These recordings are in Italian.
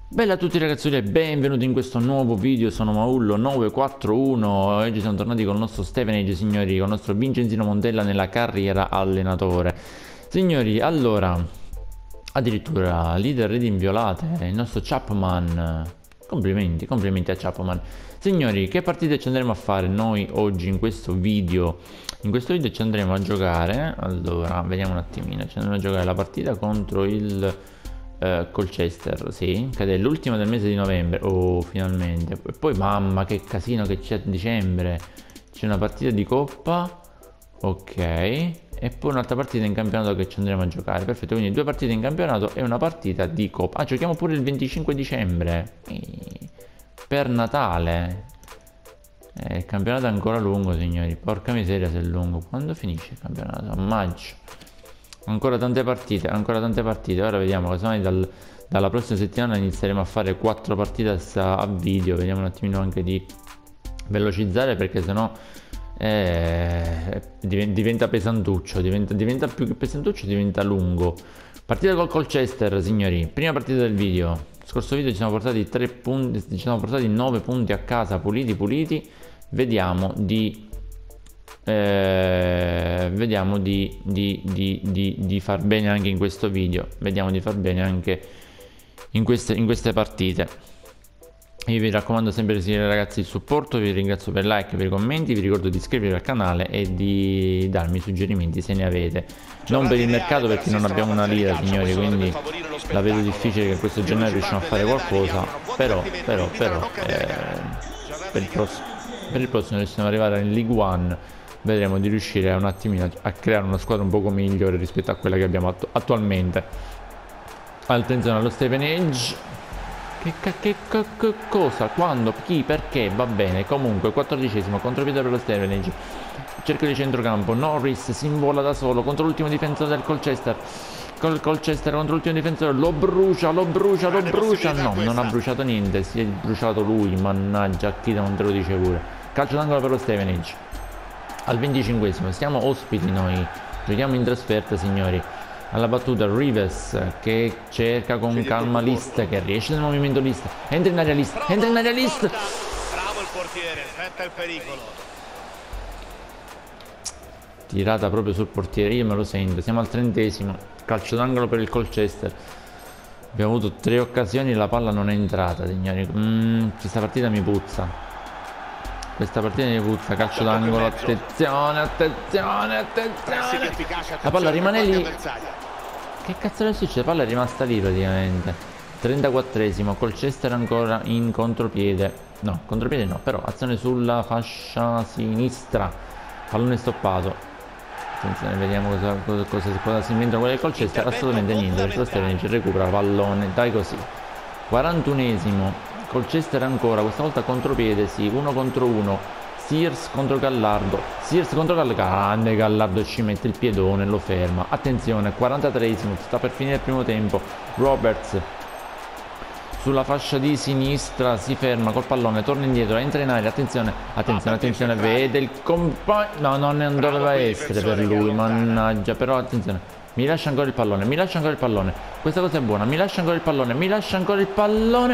Bella a tutti ragazzi e benvenuti in questo nuovo video, sono Maullo941. Oggi siamo tornati con il nostro Stevenage, signori, con il nostro Vincenzino Montella nella carriera allenatore. Signori, allora, addirittura leader red inviolate, il nostro Chapman. Complimenti a Chapman. Signori, che partite ci andremo a fare noi oggi in questo video? In questo video ci andremo a giocare, allora, vediamo un attimino, ci andremo a giocare la partita contro il Colchester, sì, che è l'ultima del mese di novembre. Oh, finalmente. E poi mamma che casino che c'è a dicembre. C'è una partita di coppa, ok, e poi un'altra partita in campionato che ci andremo a giocare. Perfetto, quindi due partite in campionato e una partita di coppa. Ah, giochiamo pure il 25 dicembre per Natale. Il campionato è ancora lungo, signori, porca miseria se è lungo. Quando finisce il campionato? A maggio. Ancora tante partite. Ora vediamo, casomai dalla prossima settimana inizieremo a fare 4 partite a video. Vediamo un attimino anche di velocizzare, perché sennò diventa pesantuccio. Diventa più che pesantuccio, diventa lungo. Partita col Colchester, signori. Prima partita del video. Scorso video ci siamo portati 3 punti, ci siamo portati 9 punti a casa, puliti. Vediamo di far bene anche in questo video. Vediamo di far bene anche in queste partite. Io vi raccomando sempre di seguire, ragazzi, il supporto. Vi ringrazio per i like, per i commenti. Vi ricordo di iscrivervi al canale e di darmi suggerimenti se ne avete. Non per il mercato, perché non abbiamo una lira, signori, quindi la vedo difficile che questo gennaio riusciamo a fare qualcosa. Però per il prossimo riusciamo ad arrivare in League One. Vedremo di riuscire un attimino a creare una squadra un poco migliore rispetto a quella che abbiamo attualmente. Attenzione allo Stevenage. Che cosa? Quando? Chi? Perché? Va bene. Comunque 14esimo contropiede per lo Stevenage. Cerchio di centrocampo. Norris si invola da solo contro l'ultimo difensore del Colchester. Colchester contro l'ultimo difensore. Lo brucia. No, non ha bruciato niente. Si è bruciato lui. Mannaggia, Akita non te lo dice pure. Calcio d'angolo per lo Stevenage. Al 25esimo, siamo ospiti noi, giochiamo in trasferta, signori. Alla battuta Rivers che cerca con calma List, che riesce nel movimento List, entra in area List. Bravo il portiere, aspetta il pericolo. Tirata proprio sul portiere, io me lo sento. Siamo al 30esimo, calcio d'angolo per il Colchester. Abbiamo avuto 3 occasioni e la palla non è entrata, signori. Questa partita mi puzza. Calcio d'angolo, attenzione. La palla rimane lì. Che cazzo è successo? La palla è rimasta lì praticamente. 34esimo, Colchester ancora in contropiede. No, contropiede no, però azione sulla fascia sinistra. Pallone stoppato. Attenzione, vediamo cosa si inventa quello del Colchester. Assolutamente niente, perché lo Stevenage recupera pallone. Dai così. 41esimo. Colchester ancora, questa volta contropiede, sì, 1 contro 1. Sears contro Gallardo. Grande Gallardo, ci mette il piedone, lo ferma. Attenzione, 43esimo, sta per finire il primo tempo. Roberts sulla fascia di sinistra si ferma col pallone, torna indietro, entra in aria. Attenzione, vede il compagno. No, non doveva essere per lui, mannaggia. Però attenzione, mi lascia ancora il pallone. Questa cosa è buona, mi lascia ancora il pallone.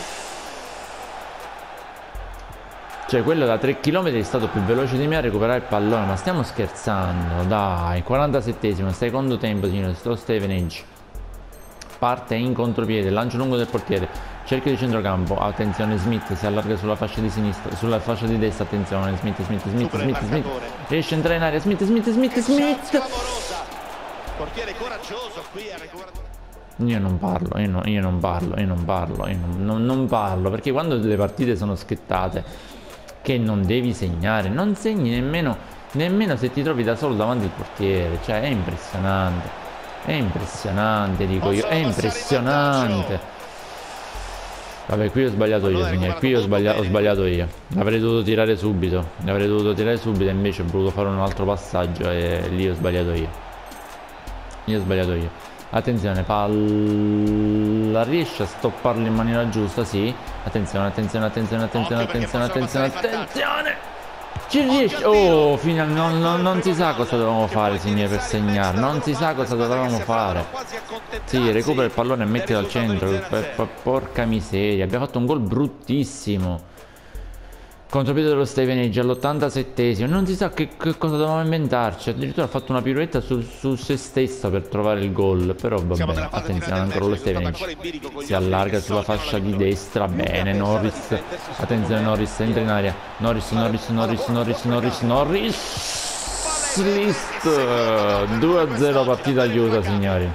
Cioè, quello da 3 km è stato più veloce di me a recuperare il pallone. Ma stiamo scherzando, dai. 47esimo, secondo tempo, signore. Sto Stevenage parte in contropiede, lancio lungo del portiere, cerchio di centrocampo. Attenzione, Smith si allarga sulla fascia di sinistra, sulla fascia di destra. Attenzione, Smith riesce a entrare in aria. Smith. Portiere coraggioso qui a recuperare. Io non parlo, perché quando le partite sono schettate, che non devi segnare, non segni nemmeno se ti trovi da solo davanti al portiere. Cioè, è impressionante, dico io, è impressionante. Vabbè, qui ho sbagliato io, signori, ho sbagliato io. L'avrei dovuto tirare subito, e invece ho voluto fare un altro passaggio e lì ho sbagliato io. Attenzione, palla, riesce a stopparlo in maniera giusta, sì. Attenzione. Ci riesce. Oh, non si sa cosa dovevamo fare, signore, per segnare. Non si sa cosa dovevamo fare. Sì, recupera il pallone e mettilo al centro. Porca miseria. Abbiamo fatto un gol bruttissimo. Contropiede dello Stevenage all'87esimo. Non si sa che cosa dovevamo inventarci. Addirittura ha fatto una pirouetta su se stesso per trovare il gol. Però vabbè, attenzione, ancora lo Stevenage si allarga sulla fascia di destra. Bene, Norris. Attenzione, Norris, entra in aria. Norris. List 2-0 partita chiusa, signori.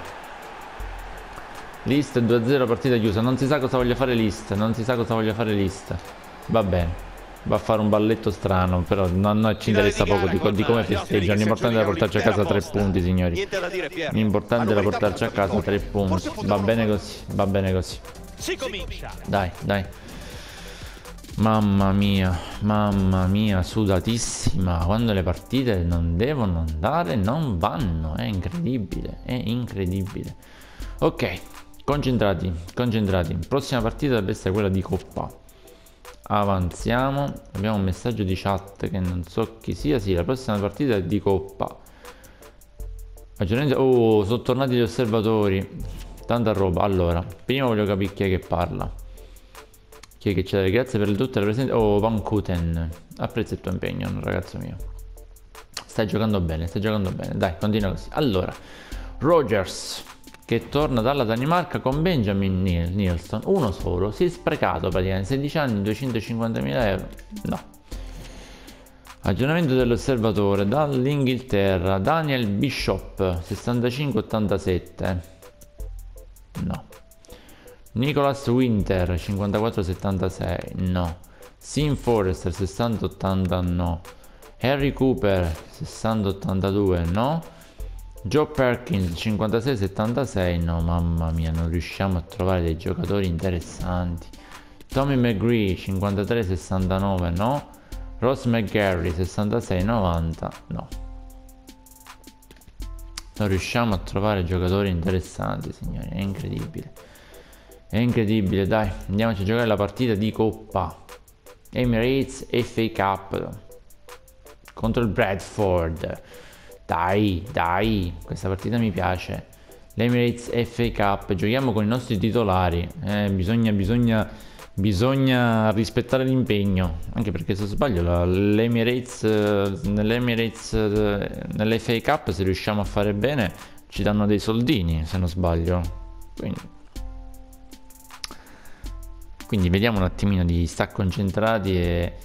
List 2-0 partita chiusa. Non si sa cosa voglia fare List. Va bene. Va a fare un balletto strano, però non ci interessa poco di come festeggia. L'importante è portarci a casa 3 punti, signori. L'importante è portarci a casa 3 punti. Va bene così. Dai. Mamma mia, sudatissima. Quando le partite non devono andare, non vanno. È incredibile. Ok, concentrati. Prossima partita deve essere quella di Coppa. Avanziamo. Abbiamo un messaggio di chat che non so chi sia. Sì, la prossima partita è di Coppa. Oh, sono tornati gli osservatori. Tanta roba. Allora, prima voglio capire chi è che parla. Chi è che c'è? Grazie per tutte le presenti. Oh, Van Kuten. Apprezzo il tuo impegno, ragazzo mio. Stai giocando bene. Dai, continua così. Allora, Rogers, che torna dalla Danimarca con Benjamin Nilsson, uno solo, si è sprecato praticamente, 16 anni, 250.000 euro, no. Aggiornamento dell'osservatore dall'Inghilterra, Daniel Bishop, 65-87, no. Nicholas Winter, 54-76, no. Sim Forrester, 60-80, no. Harry Cooper, 60-82, no. Joe Perkins 56-76, no, mamma mia, non riusciamo a trovare dei giocatori interessanti. Tommy McGree 53-69, no. Ross McGarry 66-90, no. Non riusciamo a trovare giocatori interessanti, signori, è incredibile. Dai, andiamoci a giocare la partita di Coppa Emirates FA Cup contro il Bradford. Dai, questa partita mi piace. L'Emirates FA Cup, giochiamo con i nostri titolari. Bisogna rispettare l'impegno. Anche perché se sbaglio l'Emirates nell'FA Cup, se riusciamo a fare bene, ci danno dei soldini, se non sbaglio. Quindi vediamo un attimino di stare concentrati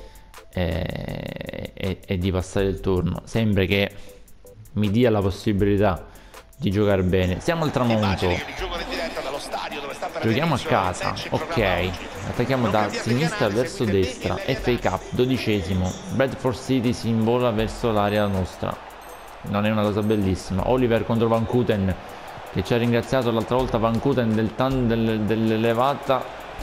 e di passare il turno. Sembra che mi dia la possibilità di giocare bene. Siamo al tramonto. Giochiamo a casa. Ok. Attacchiamo da sinistra verso destra. FA Cup, 12esimo. Bradford City si invola verso l'area nostra. Non è una cosa bellissima. Oliver contro Van Kuten, che ci ha ringraziato l'altra volta. Van Kuten dell'elevata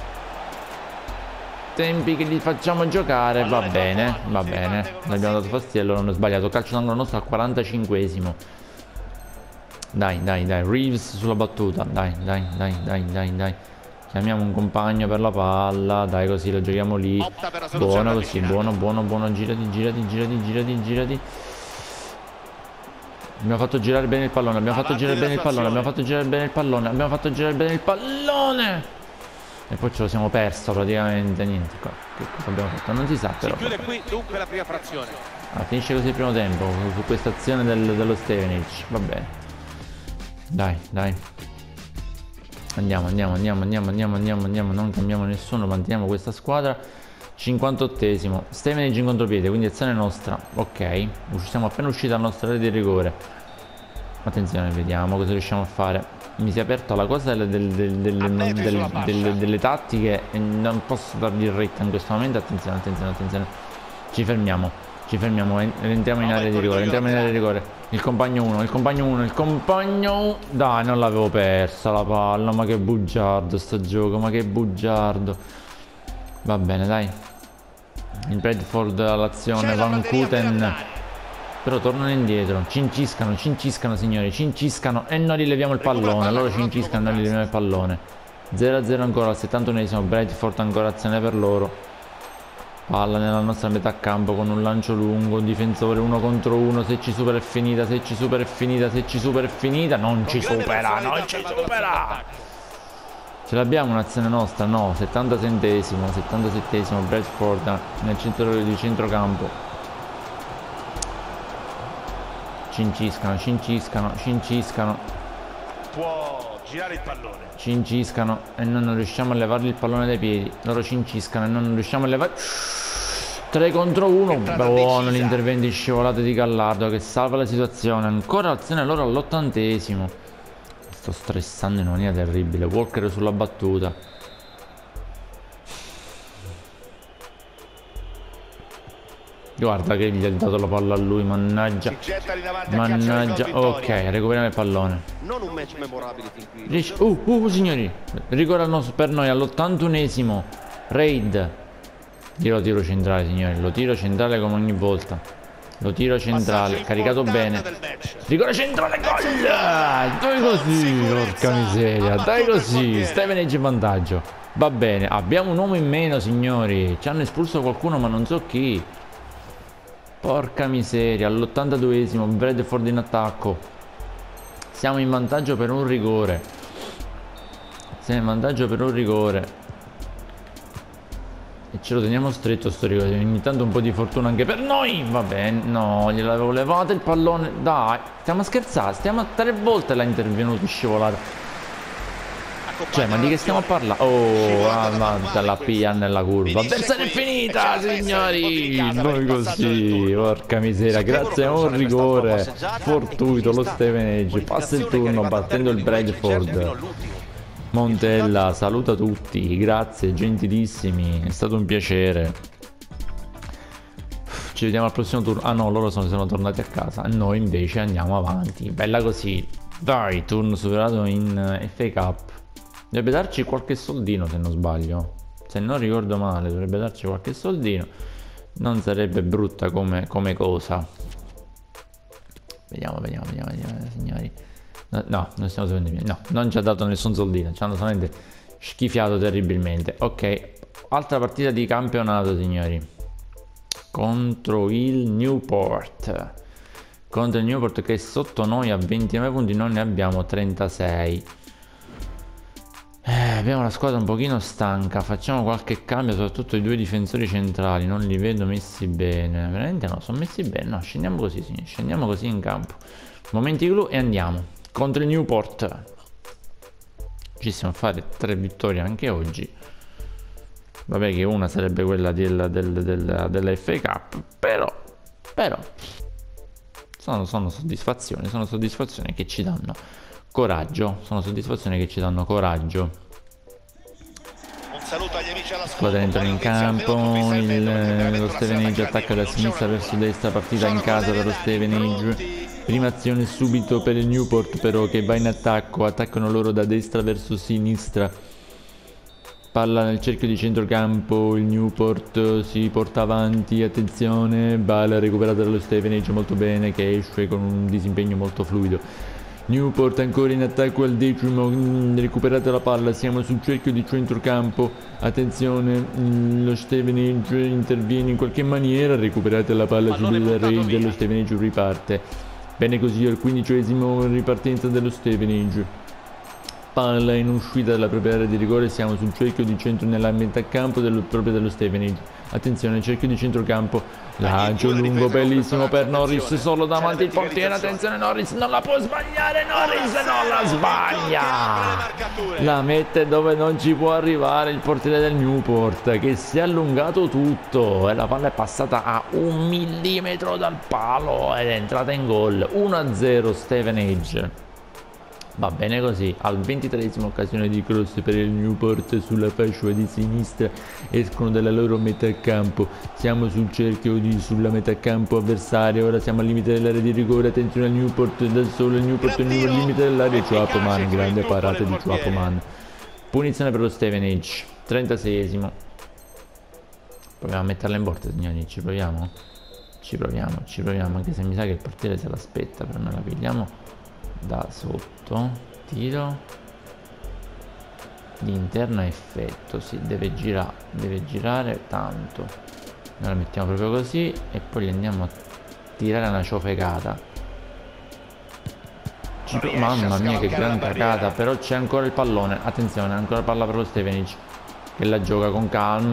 tempi che li facciamo giocare. Va bene. L'abbiamo dato fastidio, allora non ho sbagliato. Calcio d'angolo nostro al 45esimo. Dai. Reeves sulla battuta. Dai. Chiamiamo un compagno per la palla. Dai, così la giochiamo lì. Buono così. Buono. Girati. Abbiamo fatto girare bene il pallone. E poi ce lo siamo perso praticamente. Niente. Che cosa abbiamo fatto? Non si sa, però. Chiude qui dunque la prima frazione. Finisce così il primo tempo. Su questa azione dello Stevenage. Va bene. Dai. Andiamo. Non cambiamo nessuno. Manteniamo questa squadra. 58esimo. Stevenage in contropiede, quindi azione nostra. Ok. Siamo appena usciti dalla nostra area di rigore. Attenzione, vediamo cosa riusciamo a fare. Mi si è aperta la cosa delle tattiche e non posso dargli retta in questo momento. Attenzione. Ci fermiamo. Entriamo in area di rigore. Il compagno 1. Dai, non l'avevo persa la palla. Ma che bugiardo sto gioco. Va bene, dai. Il Bradford all'azione. Van Kuten. Però tornano indietro. Cinciscano, signori. E non rileviamo il pallone. Loro cinciscano e non rileviamo il pallone. 0-0 ancora al 71esimo. Bradford ancora azione per loro. Palla nella nostra metà campo con un lancio lungo, un difensore 1 contro 1, se ci supera è finita, se ci supera è finita, se ci supera è finita, non ci supera, non ci supera! Ce l'abbiamo un'azione nostra? No, 77esimo, 77esimo, Bradford nel centro di centrocampo. Cinciscano, cinciscano, cinciscano. Può girare il pallone. Cinciscano e noi non riusciamo a levargli il pallone dai piedi. Loro cinciscano e noi non riusciamo a levare. 3 contro 1. Buono l'intervento in scivolate di Gallardo che salva la situazione. Ancora azione loro all'80esimo. Sto stressando in maniera terribile. Walker sulla battuta. Guarda che gli ha dato la palla a lui, mannaggia. Mannaggia. Ok, recuperiamo il pallone. Non un match memorabile fin qui. Signori. Rigore per noi all'81esimo. Raid. Io lo tiro centrale, signori. Lo tiro centrale come ogni volta. Lo tiro centrale. Caricato bene. Rigore centrale, gol! Dai così, porca miseria. Dai così. Stevenage in vantaggio. Va bene. Abbiamo un uomo in meno, signori. Ci hanno espulso qualcuno, ma non so chi. Porca miseria, all'82esimo, Bradford in attacco. Siamo in vantaggio per un rigore. Siamo in vantaggio per un rigore. E ce lo teniamo stretto sto rigore. Ogni tanto un po' di fortuna anche per noi. Va bene, no, gliel'avevo levato il pallone. Dai, stiamo a scherzare. Stiamo a 3 volte l'ha intervenuto scivolata. Cioè, ma di che stiamo a parlare? Oh, avanti la pia nella curva. Avversaria è finita, signori. Noi così, porca miseria. Grazie a un rigore fortuito lo Stevenage passa il turno battendo il Bradford. Montella saluta tutti. Grazie, gentilissimi. È stato un piacere. Ci vediamo al prossimo turno. Ah no, loro sono tornati a casa. Noi invece andiamo avanti. Bella così. Dai, turno superato in FA Cup. Dovrebbe darci qualche soldino, se non sbaglio. Se non ricordo male, dovrebbe darci qualche soldino. Non sarebbe brutta come cosa. Vediamo, signori. No, non stiamo sapendo niente. No, non ci ha dato nessun soldino. Ci hanno solamente schifiato terribilmente. Ok, altra partita di campionato, signori. Contro il Newport. Contro il Newport che è sotto noi a 29 punti. Noi ne abbiamo 36. Abbiamo la squadra un pochino stanca. Facciamo qualche cambio, soprattutto i 2 difensori centrali. Non li vedo messi bene. Veramente no, sono messi bene. No, scendiamo così, signori. Scendiamo così in campo. Momenti clou e andiamo. Contro il Newport. Ci siamo a fare 3 vittorie anche oggi. Vabbè che una sarebbe quella della FA Cup. Però sono soddisfazioni che ci danno coraggio. Sono soddisfazioni che ci danno coraggio. Un saluto agli amici alla Squadra entrano in campo. Lo Stevenage attacca da sinistra verso destra. Partita in casa per lo Stevenage. Prima azione subito per il Newport però che va in attacco. Attaccano loro da destra verso sinistra. Palla nel cerchio di centrocampo. Il Newport si porta avanti. Attenzione. Palla recuperata dallo Stevenage molto bene, che esce con un disimpegno molto fluido. Newport ancora in attacco al 10º, recuperata la palla, siamo sul cerchio di centrocampo, attenzione, lo Stevenage interviene in qualche maniera, recuperata la palla sul raid dello Stevenage, riparte. Bene così al 15esimo, ripartenza dello Stevenage. Palla in uscita dalla propria area di rigore, siamo sul cerchio di centro nella metà campo proprio dello Stevenage. Attenzione, cerchio di centrocampo, lancio lungo bellissimo per Norris, solo davanti il portiere, attenzione Norris, non la può sbagliare, Norris non la sbaglia, la mette dove non ci può arrivare il portiere del Newport, che si è allungato tutto e la palla è passata a 1 millimetro dal palo ed è entrata in gol. 1-0 Stevenage. Va bene così, al 23esimo occasione di cross per il Newport sulla fascia di sinistra, escono dalla loro metà campo, siamo sul cerchio sulla metà campo avversaria, ora siamo al limite dell'area di rigore, attenzione al Newport da solo, il Newport è al limite dell'area, Choupo-Moting, grande parata di Choupo-Moting. Punizione per lo Stevenage, 36esimo. Proviamo a metterla in porta, signori, ci proviamo? Ci proviamo, anche se mi sa che il portiere se l'aspetta, però noi la pigliamo da sotto, tiro di interno a effetto, si deve girare tanto, Noi la mettiamo proprio così e poi gli andiamo a tirare una ciofecata. Mamma mia che gran cagata, però c'è ancora il pallone. Attenzione, ancora palla per lo Stevenic che la gioca con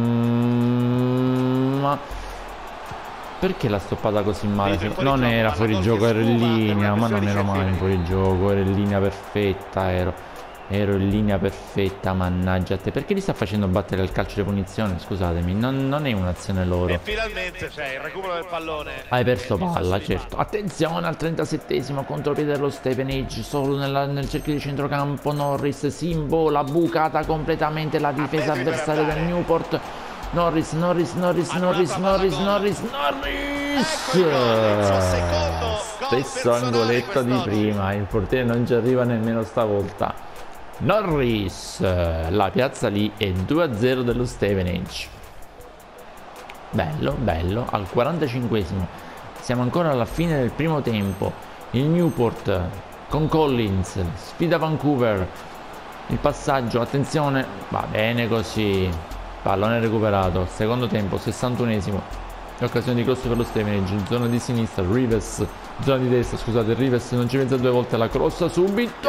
calma. Perché l'ha stoppata così male? Non era fuori gioco, ero in linea, ma non ero mai in fuori gioco, ero in linea perfetta, ero in linea perfetta, mannaggia a te. Perché li sta facendo battere il calcio di punizione? Scusatemi, non è un'azione loro. E finalmente c'è il recupero del pallone. Hai perso palla, certo. Attenzione al 37esimo, contropiede dello Stevenage, solo nel cerchio di centrocampo. Norris si imbola, bucata completamente la difesa avversaria del Newport. Norris. Stesso angoletto di prima, il portiere non ci arriva nemmeno stavolta. Norris, la piazza lì è 2-0 dello Stevenage. Bello, bello, al 45esimo. Siamo ancora alla fine del primo tempo. Il Newport con Collins, sfida Vancouver. Il passaggio, attenzione, va bene così. Pallone recuperato, secondo tempo, 61esimo. L'occasione di cross per lo Stevenage, zona di sinistra, Rivers, zona di destra, scusate, Rivers non ci pensa due volte, la crossa subito.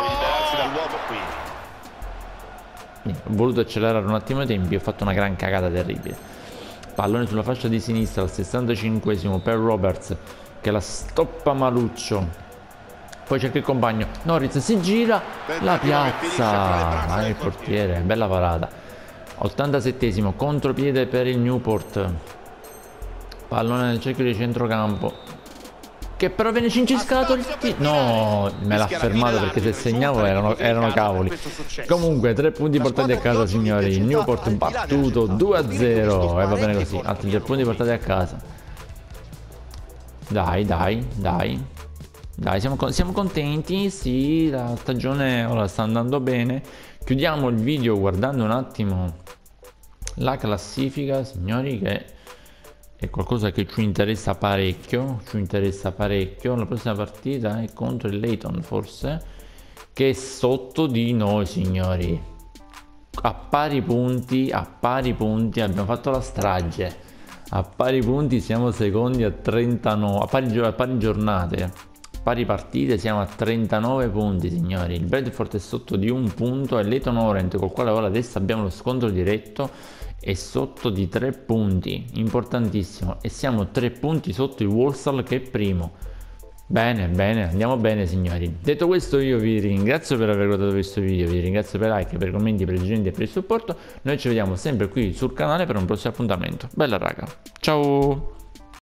Ho voluto accelerare un attimo i tempi, ho fatto una gran cagata terribile. Pallone sulla fascia di sinistra al 65esimo per Roberts che la stoppa maluccio. Poi cerca il compagno, Norris si gira, la piazza, ma il portiere, bella parata. 87esimo, contropiede per il Newport. Pallone nel cerchio di centrocampo che però viene cinciscato il no, me l'ha fermato perché se segnavo erano cavoli. Comunque 3 punti portati a casa, signori. Il Newport battuto 2-0 e va bene così, altri 3 punti portati a casa. Dai, siamo contenti. Sì, la stagione ora sta andando bene. Chiudiamo il video guardando un attimo la classifica, signori, che è qualcosa che ci interessa parecchio. La prossima partita è contro il Leyton, forse, che è sotto di noi, signori. A pari punti abbiamo fatto la strage. A pari punti siamo secondi a 39, a pari giornate. Pari partite siamo a 39 punti, signori. Il Bradford è sotto di un punto e Leyton Orient, col quale ora adesso abbiamo lo scontro diretto, è sotto di 3 punti, importantissimo, e siamo 3 punti sotto il Walsall che è primo. Bene, andiamo bene, signori. Detto questo, io vi ringrazio per aver guardato questo video, vi ringrazio per i like, per i commenti, per i suggerimenti e per il supporto. Noi ci vediamo sempre qui sul canale per un prossimo appuntamento. Bella raga, ciao!